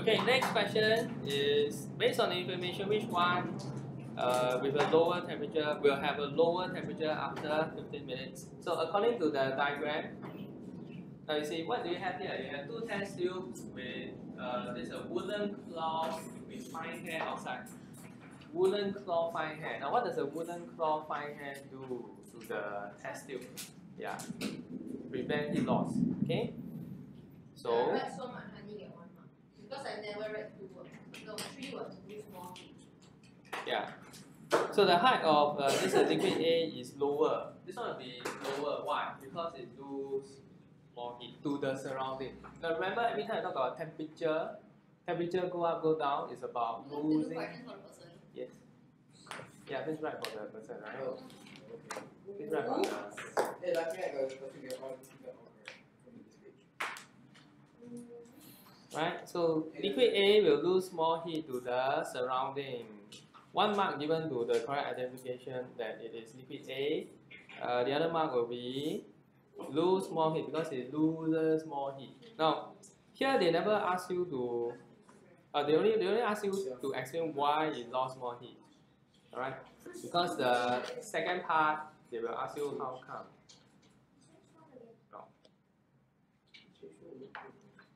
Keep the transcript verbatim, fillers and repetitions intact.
Okay, next question is based on the information, which one uh, with a lower temperature will have a lower temperature after fifteen minutes? So according to the diagram, now you see what do you have here? You have two test tubes with uh, this a wooden cloth with fine hair outside. Wooden claw fine hair. Now what does a wooden claw fine hair do to the test tube? Yeah, prevent heat loss. Okay. So. I read so much, I only get one mark because I never read two words. No, three words. Use more. Yeah. So the height of uh, this uh, liquid A is lower. This one will be lower. Why? Because it loses more heat to the surrounding. Now remember, every time I talk about temperature, temperature go up, go down is about losing. Yes. Yeah, this is right for the person, right? Oh. This is right for the. Hey, lucky I got to get all Right, so liquid A will lose more heat to the surrounding. One mark given to the correct identification that it is liquid A. Uh, the other mark will be lose more heat because it loses more heat. Now, here they never ask you to. Uh, they only they only ask you to explain why it lost more heat. All right, because the second part they will ask you how come. No.